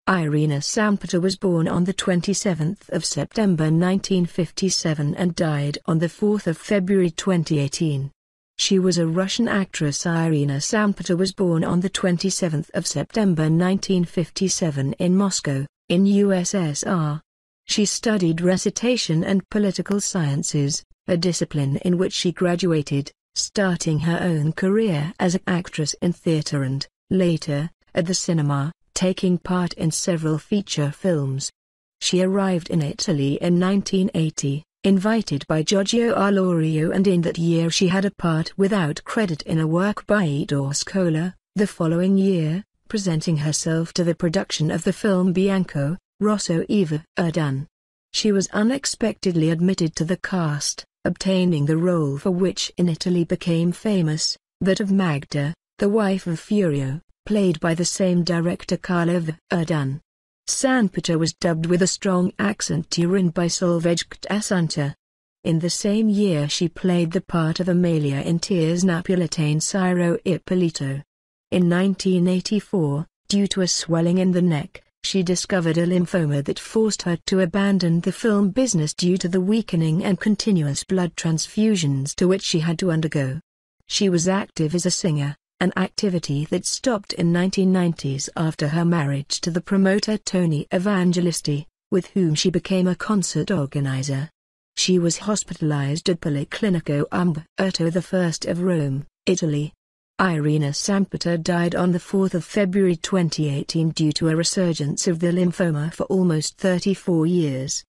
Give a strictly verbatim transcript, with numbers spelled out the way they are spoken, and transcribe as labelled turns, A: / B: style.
A: Irina Sanpiter was born on the twenty-seventh of September nineteen fifty-seven and died on the fourth of February twenty eighteen. She was a Russian actress. Irina Sanpiter was born on the twenty-seventh of September nineteen fifty-seven in Moscow, in U S S R. She studied recitation and political sciences, a discipline in which she graduated, starting her own career as an actress in theatre and, later, at the cinema, taking part in several feature films. She arrived in Italy in nineteen eighty, invited by Giorgio Arlorio, and in that year she had a part without credit in a work by Ettore Scola. The following year, presenting herself to the production of the film Bianco, Rosso e Verdun. She was unexpectedly admitted to the cast, obtaining the role for which in Italy became famous, that of Magda, the wife of Furio, played by the same director Carlo Verdun. Sanpiter was dubbed with a strong accent Turin by Solveig Assunta. In the same year she played the part of Amalia in Tears Napolitane Ciro Ippolito. In nineteen eighty-four, due to a swelling in the neck, she discovered a lymphoma that forced her to abandon the film business due to the weakening and continuous blood transfusions to which she had to undergo. She was active as a singer, an activity that stopped in nineteen nineties after her marriage to the promoter Tony Evangelisti, with whom she became a concert organizer. She was hospitalized at Policlinico Umberto the First of Rome, Italy. Irina Sanpiter died on the fourth of February twenty eighteen due to a resurgence of the lymphoma for almost thirty-four years.